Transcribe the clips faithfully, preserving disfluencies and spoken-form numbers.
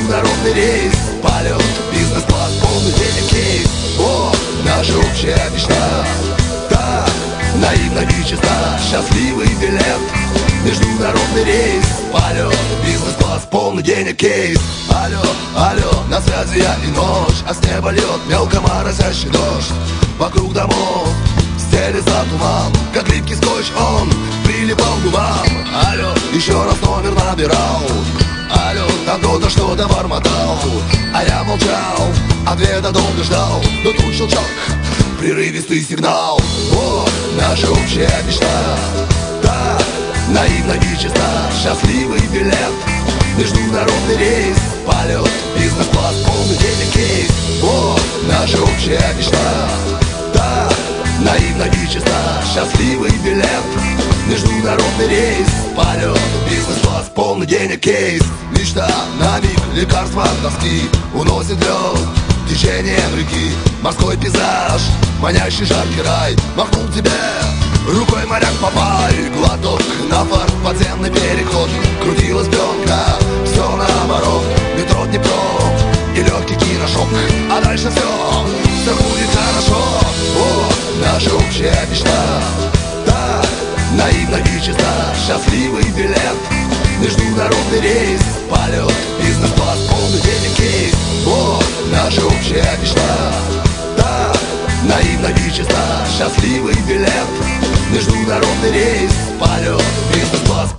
международный рейс, полет, бизнес-класс, полный денег кейс. О, наша общая мечта, так наивно и чиста, счастливый билет, международный рейс, полет, бизнес-класс, полный денег кейс. Алло, алло, на связи я и ночь, а с неба льет мелко моросящий дождь. Вокруг домов стелется туман, как липкий скотч он прилипал к губам. Алло, еще раз номер набирал. Алло, там кто-то что-то бормотал, а я молчал, ответа долго ждал. Но тут щелчок, прерывистый сигнал. О, наша общая мечта, так наивно и чиста, счастливый билет, международный рейс, полет, бизнес-класс, полный денег кейс. О, наша общая мечта, так наивно и чиста, счастливый билет, международный рейс, полет, бизнес-класс, полный денег кейс. Мечта на миг, лекарства от тоски, уносит лед течением реки. Морской пейзаж, манящий жаркий рай, махнул тебе рукой моряк Папай. Глоток на фарт, подземный переход, крутилась пленка, все наоборот. Метро Днепро и легкий киношок, а дальше все, все будет хорошо. О, наша общая мечта, так наивно и чиста, счастливый билет, международный рейс, полет, бизнес-класс, полный денег кейс. О, наша общая мечта, так наивно и чиста, счастливый билет, международный рейс, полет, бизнес-класс.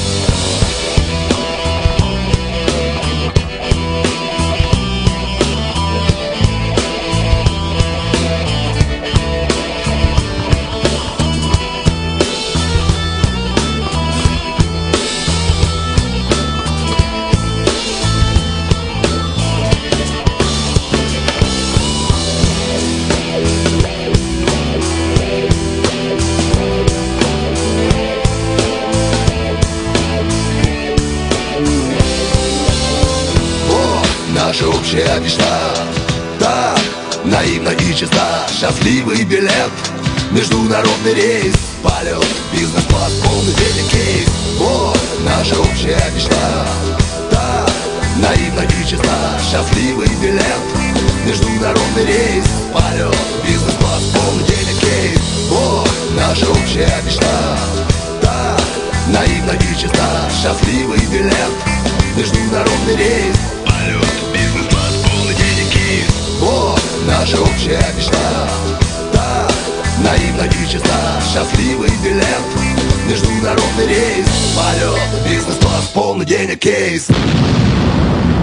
Наша общая мечта, так наивно и чиста, счастливый билет, международный рейс, полет, бизнес-класс, полный денег кейс. О, наша общая мечта, так наивно и чиста, счастливый билет, международный рейс, полет, бизнес-класс, полный денег кейс. О, наша общая мечта, так наивно и чиста, счастливый билет, международный рейс, полет, бизнес-класс, полный денег кейс. О, наша общая мечта, так наивно и чиста, счастливый билет, международный рейс, полет, бизнес-класс, полный денег кейс.